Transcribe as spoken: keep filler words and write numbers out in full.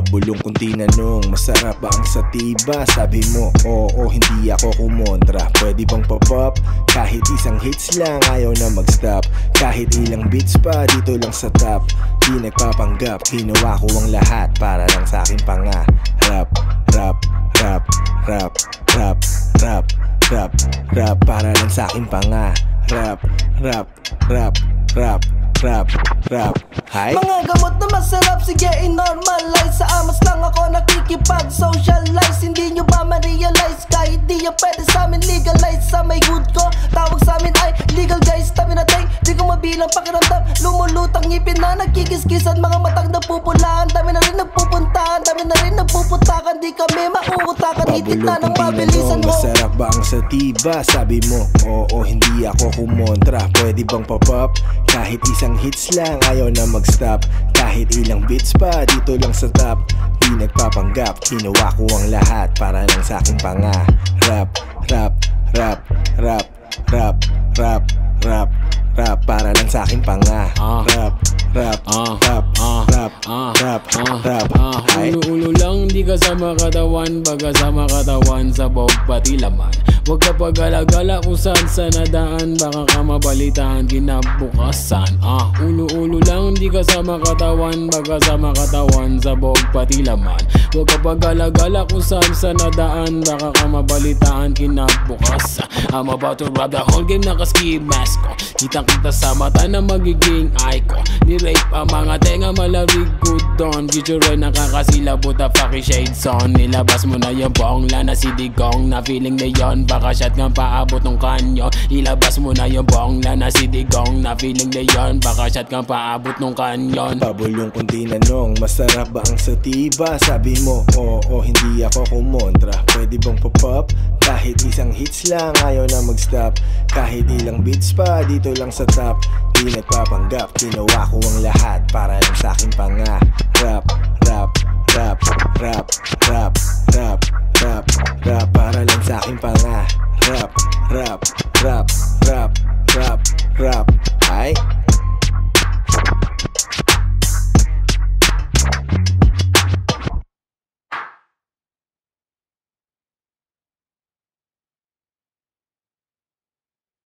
Pabulong kung tinanong, masarap ba ang sativa? Sabi mo, oo, hindi ako kumontra. Pwede bang pa-pop? Kahit isang hits lang, ayaw na mag-stop. Kahit ilang beats pa, dito lang sa top. Di nagpapanggap, ginawa ko ang lahat para lang sa aking panga. Rap, rap, rap, rap, rap, rap, rap, rap, para lang sa aking panga. Rap, rap, rap, rap, rap, rap. Hi? Mga gamot na masarap, sige i-normalize. Sa amas lang ako nakikipag-socialize. Hindi nyo ba ma-realize? Kahit di yan pwede sa amin legalize. Sa may hood ko, tawag sa amin ay legal guys. Tabi natin, di ko mabilang pakiramdam. Lumulutang ngipin na nagkikiskisan. Mga matang napupulaan, dami na rin nagpupuntahan. Dami na rin nagpuputakan, di kami mauutakan. Itit na ng mabilisan mo. Masarap ba ang sativa? Sabi mo, oo, hindi ako kumontra. Pwede bang pa-pop? Kahit isang hits lang, ayaw na mag-stop. Kahit ilang beats pa, dito lang sa top. Di nagpapanggap, ginawa ko ang lahat para lang sa aking panga. Rap, rap, rap, rap, rap, rap, rap, rap, para lang sa aking panga. Rap, rap, rap, rap, rap, rap. Ulo-ulo lang, di kasama katawan. Baga sama katawan, sa bawag pati laman. Huwag ka pag-alagala kung saan sa nadaan. Baka ka mabalitaan kinabukasan. Ah, ulo-ulo lang, di kasama katawan. Baga sama katawan, sa bawag pati laman. Huwag ka pag-alagala kung saan sa nadaan. Baka ka mabalitaan kinabukasan. I'm about to rob the whole game, naka-ski mask ko. Kitang-kita sa mata na magiging icon. Ni-rape ang mga tenga, malamig good doon. Giture nakakasilabot na fucking shades on. Nilabas mo na yung bongla na si Digong. Na feeling na yon, baka shot nga paabot ng kanyo. Ilabas mo na yung bongla na si Digong. Na feeling na yon, baka shot nga paabot ng kanyon. Pabulong kung tinanong, masarap ba ang sativa? Sabi mo, oo, hindi ako kumontra. Pwede bang pa-pop? Kahit isang hits lang, ayaw na mag-stop. Kahit ilang beats pa, dito lang sa top. Di nagpapanggap, ginawa ko ang lahat para lang sa aking panga.